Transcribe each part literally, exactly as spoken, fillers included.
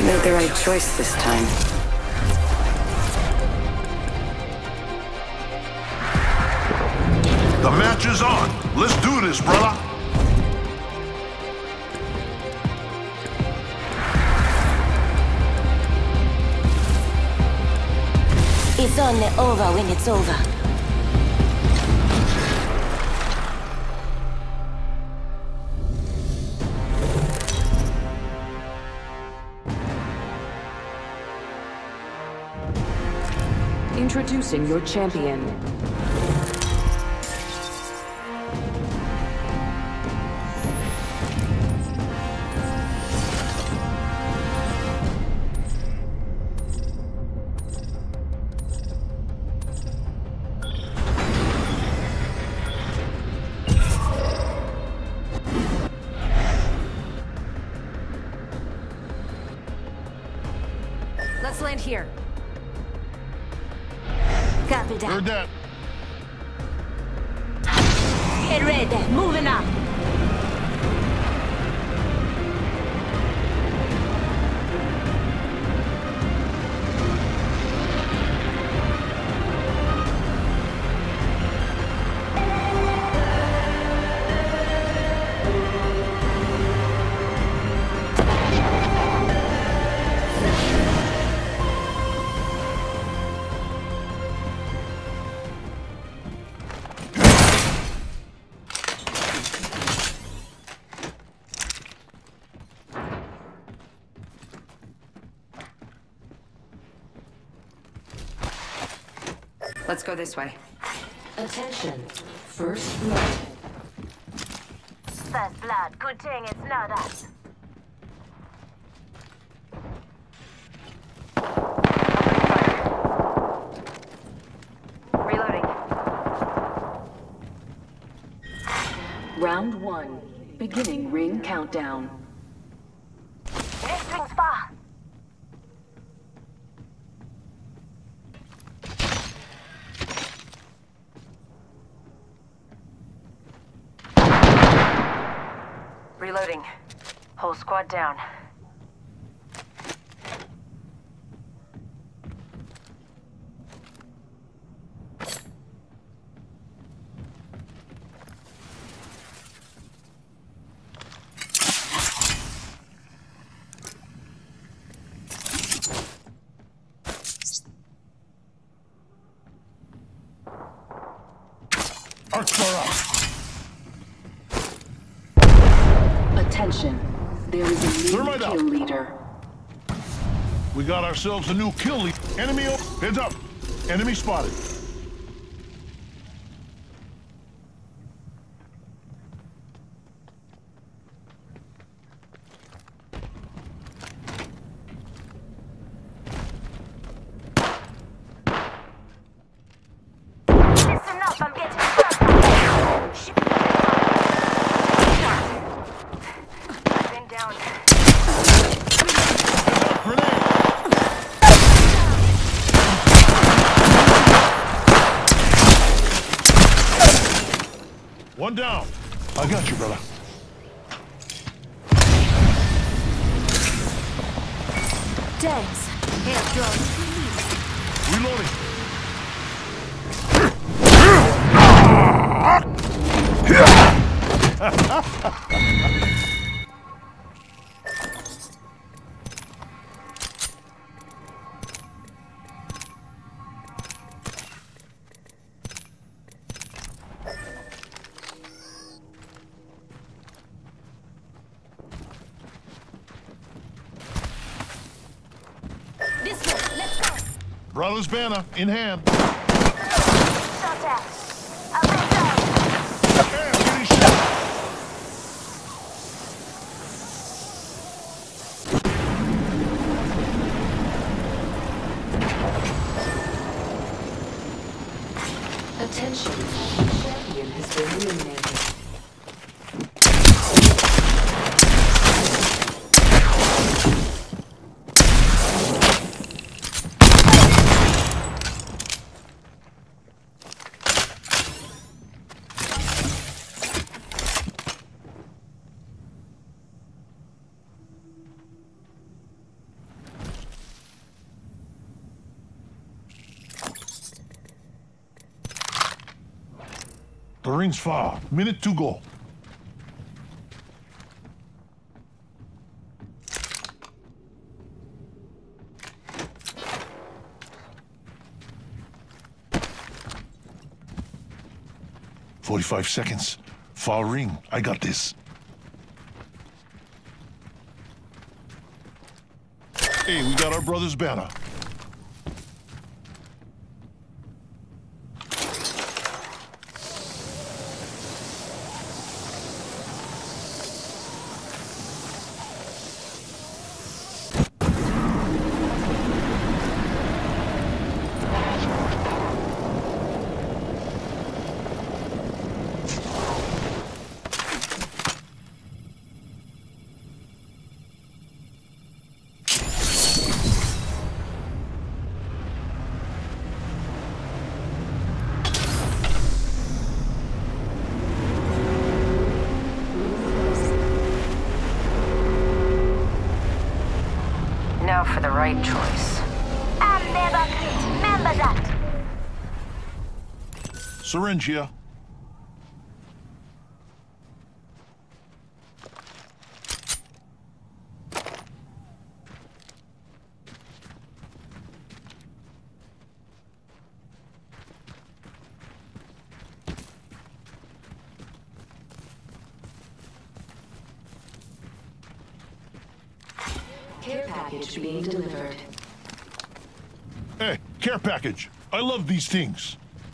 Made the right choice this time. The match is on. Let's do this, brother. It's only over when it's over. Introducing your champion. Let's land here. Copy that. Heard that. Get ready. Moving up. Let's go this way. Attention. First blood. First blood. Good thing it's not us. Reloading. Round one. Beginning ring countdown. Next ring's far. Reloading. Whole squad down. Arcs are up. Attention. There is a new Thermite kill out. leader. We got ourselves a new kill lead. Enemy, o- heads up. Enemy spotted. Listen up, I'm getting stuck. Shit. I've been down. Grenade. One down. I got you, brother. Thanks. Here, drone. Reloading. This way, let's go. Brother's banner in hand. Shot at. I'll take down. Damn, getting shot. Attention. Champion has been eliminated. The ring's far. Minute to go. Forty-five seconds. Far ring. I got this. Hey, we got our brother's banner. Now for the right choice. I'm never quit. Remember that. Syringe here. Care package being delivered. Hey, care package. I love these things.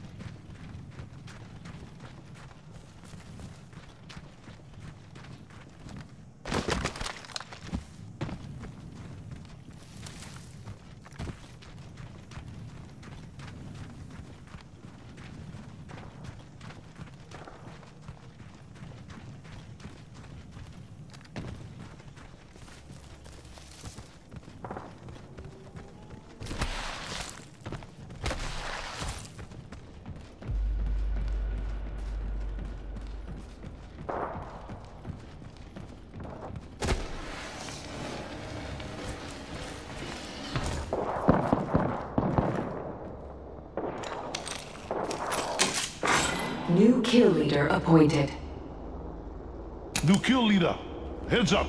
New kill leader appointed. New kill leader. Heads up.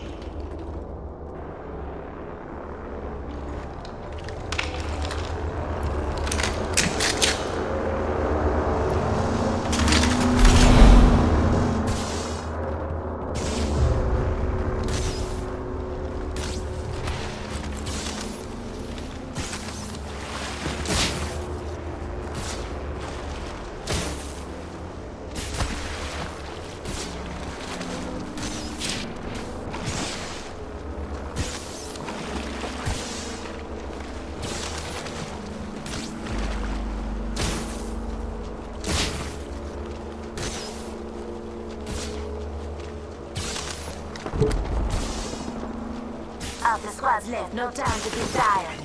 Half the squad's left. No time to get tired.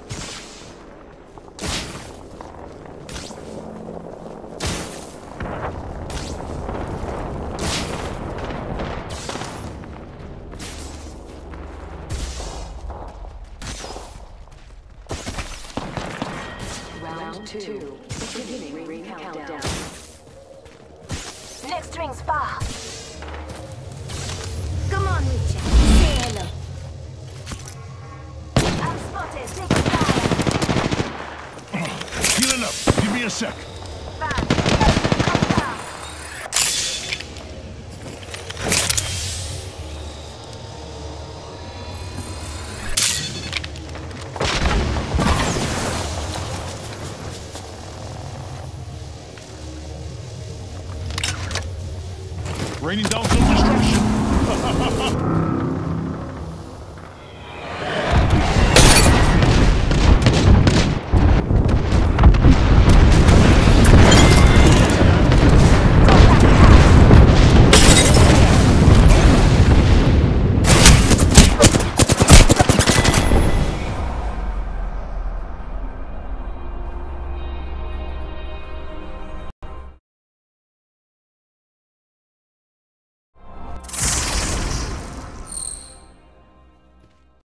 Round two. Beginning ring countdown. Next ring's far. Come on, Richard. Say hello. I'm spotted. Take fire. Healing up. Give me a sec. Fine. Come down. Raining down some